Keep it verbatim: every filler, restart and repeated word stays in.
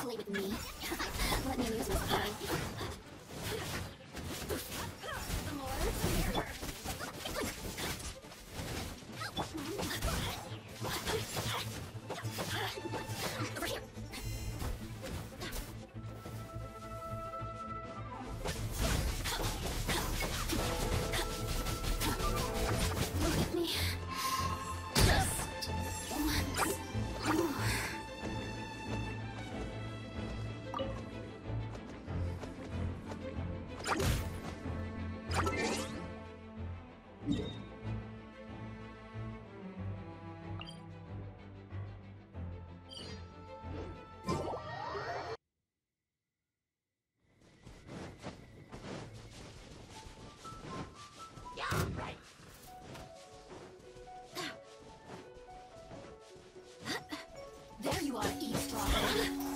Play with me. Let me amuse myself. Some more? Over here. Look at me. Just once more. There you are, eavesdropper.